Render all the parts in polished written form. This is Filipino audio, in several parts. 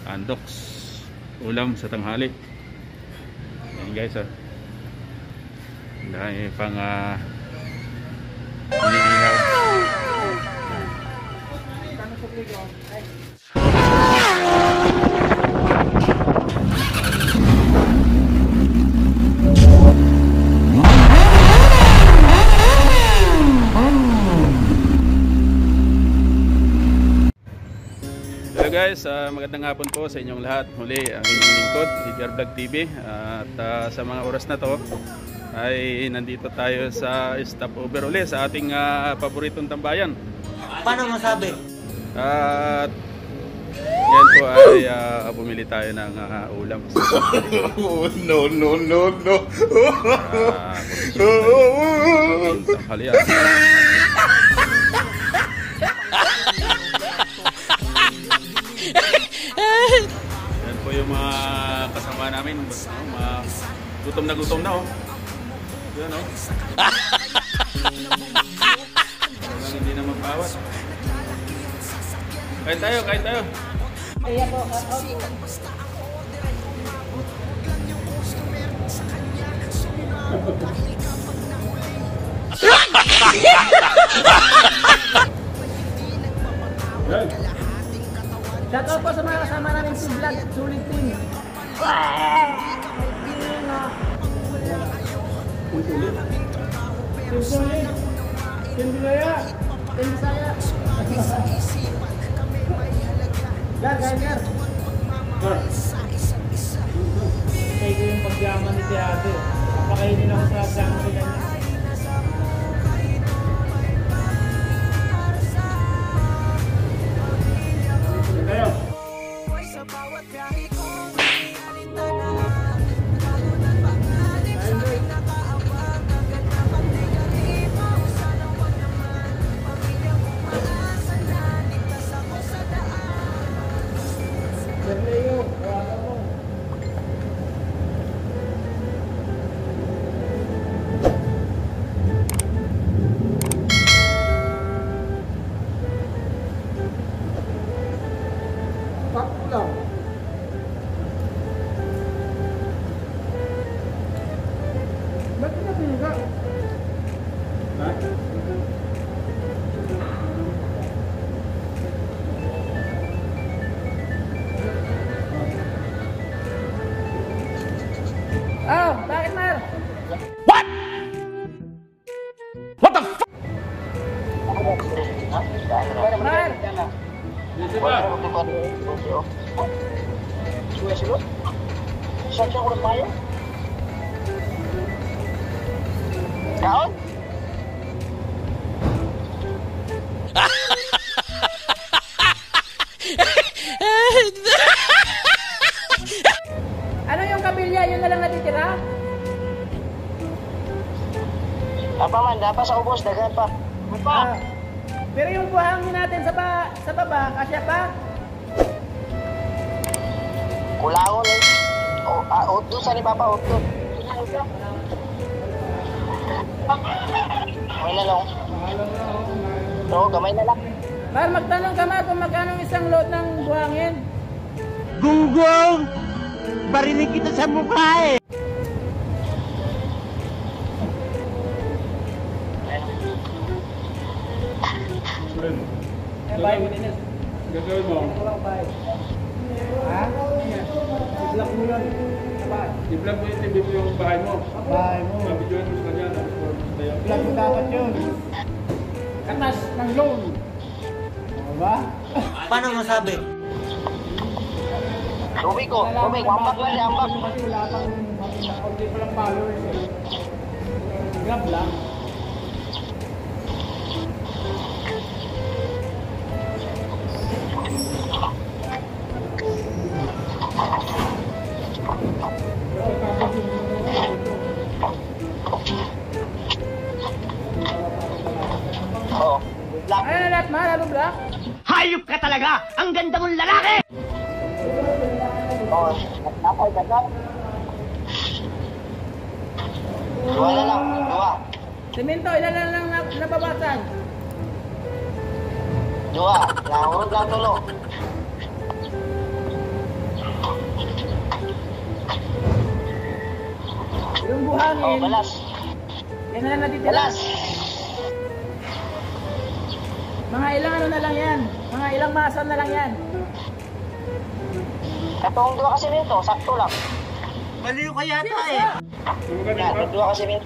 Andoks ulam sa tanghali. Yan guys, dahil pang iniihaw. Guys, magandang hapon po sa inyong lahat. Muli ang inyong lingkod, Edgar Vlog TV. At sa mga oras na to ay nandito tayo sa stopover uli sa ating paboritong tambayan. Paano masabi? At yan po ay bumili tayo ng ulam. No. Tanghalian. Yan po yung mga kasama namin. Gutom na oh. Yan oh. Parang hindi na magpawat. Kain tayo. Kaya po, shout out po sa mga kasama namin si Vlog, sulit team. Team Bilaya. Team Bisaya. Gar. Take ko yung pagyaman ni Tiago. Napakainin ako sa pagyaman ni kanya. Oh, bakit Mar? What? What the fuck? Mar! Kaon? Ano yung kabilya? Yun na lang natitira? Apa man, dapat sa ubos, daghan pa. Ah, pero yung buhangin natin sa baba, kasya pa? Kulaon eh. Utdo sa ni Papa, utdo. May lalong. Oo, gamay na lang. Mar, magtanong ka Mar kung magkano isang load ng buhangin. Gunggong! Barinig kita sa mukha eh! Bye, Mininis. Gagawin mo. Bye. Ha? I-vlog mo yun. I-vlog mo yung TV mo yung bahay mo. Bahay mo. Mabidyoin mo sa kanya. Vlog mo dapat yun. Katas ng loan. Ano ba? Paano masabi? Rubi ko, ambak lang siya, ambak. Kasi wala pang konti pa lang followers eh. Grab lang. Oo. Black. Ano na lahat Mar? Ano black? Hayop ka talaga! Ang ganda mong lalaki! Oo. Napay ka na. Dua na lang. Dua. Semento, ilan lang nababasan? Dua. Nahurot lang tulo. Yung Oh, buhangin, balas. yan na lang natitira. Balas. Mga ilang ano na lang yan. Mga ilang masan na lang yan. Katong 2 kasi nito, sakto lang. Maliw ka yata eh. Yan, 2 kasi nito.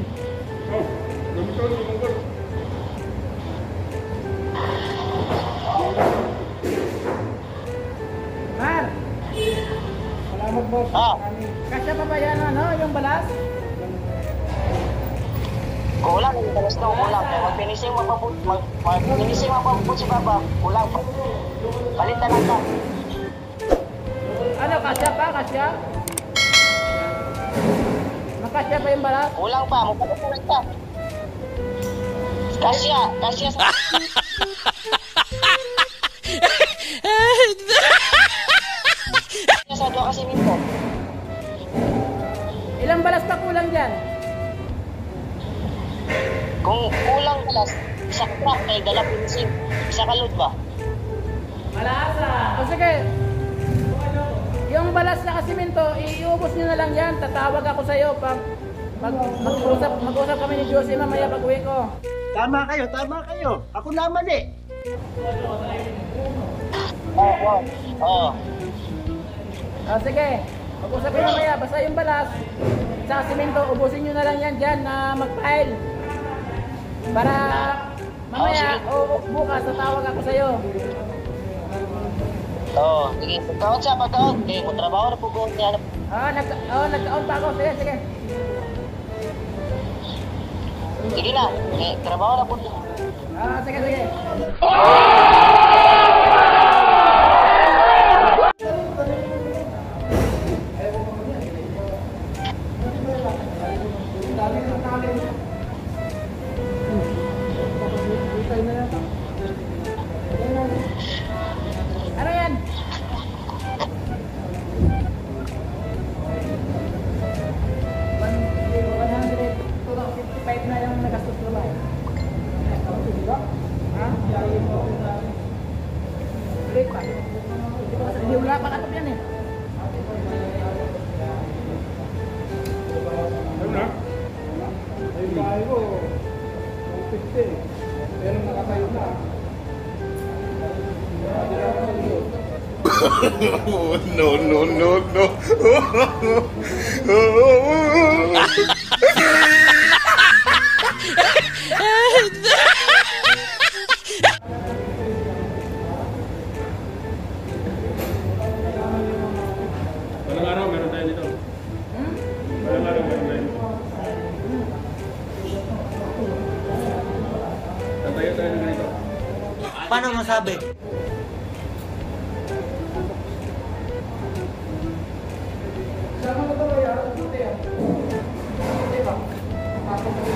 Mar! Salamat boss. Ah. Kasya pa ba yan ano, yung balas? Kulang, yung balas na kulang. Mag-finishing mapaput si Papa. Kulang pa. Palitan lang ka. Ano, kasya pa? Kasya? Nakasya pa yung balas? Kulang pa, magpapatuloy ka. Kasya sa... Kasya sa 2 kasi nito. Ilang balas pa kulang dyan? Kung kulang balas, isa crack may dala finishing. Isa kalod ba? O sige. Yung balas na kasiminto, iubos nyo na lang yan. Tatawag ako sa'yo pag mag-usap kami ni Josie mamaya pag uwi ko. Tama kayo. Ako naman eh. Oo. Sige, mag-usap kayo mamaya. Basta yung balas sa kasiminto, ubusin nyo na lang yan dyan na mag-file. Para mamaya o bukas tatawag ako sa'yo. Oo, sige. Pagkaon siya, pagkaon. Okay, kung trabaho na po kung niya. Nagkaon pa ako. Sige. Sige na. Okay, trabaho na po niya. Sige. Ano yan? 155 na yung nagastos ko ba? Ha? Ulit pa. Hindi wala pa katap yan eh. Ano na? Yung bahay ko, 50. Pero nakatayo na. No. Walang araw, meron tayo dito. Walang araw, meron tayo dito. Tatayo tayo ng ganito. Paano masabi? Sama ko ba yan? Puti yan. Puti ba? Pasok ko.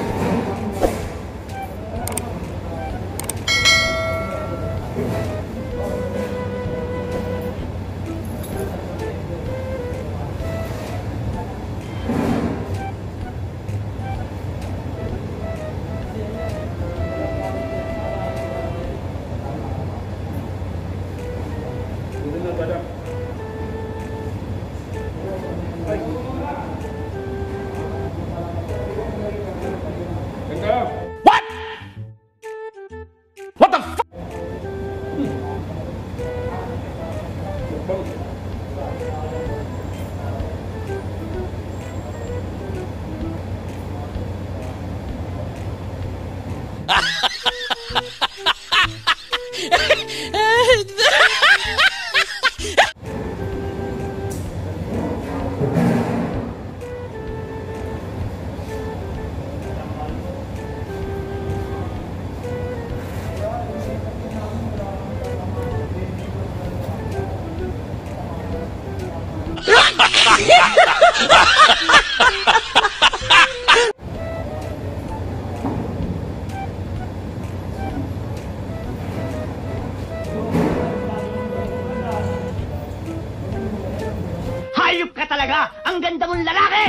Dito na ba? Ganda! Hayop ka talaga! Ang ganda mong lalaki!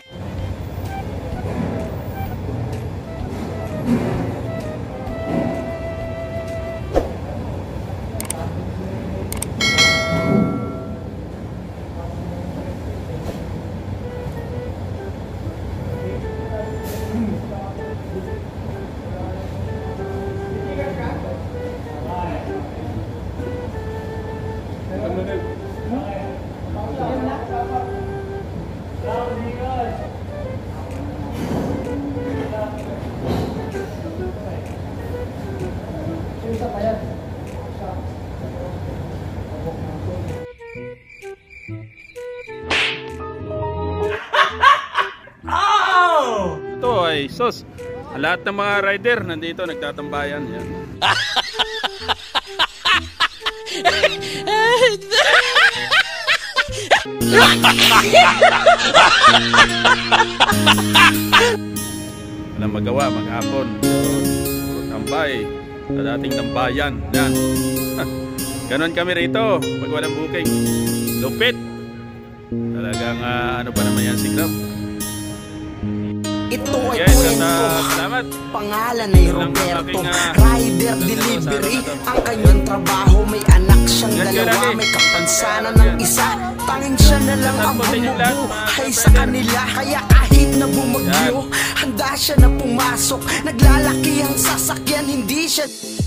Ito ay sus. Lahat ng mga rider nandito nagtatambayan yan. Walang magawa maghapon. Tambay sa dating tambayan. Yan. Ganon kami rito pag walang booking. Lupit. Talagang ano pa naman yan si Grab. Ito ay Guys, kwento. salamat. Pangalan ay Roberto, rider delivery. Ang kanyang trabaho, may anak siyang dalawa, may kapansanan ng isa. Tanging siya na lang ang bumubuhay sa kanila. Kaya kahit na bumagyo, handa siya na pumasok. Naglalaki ang sasakyan, hindi siya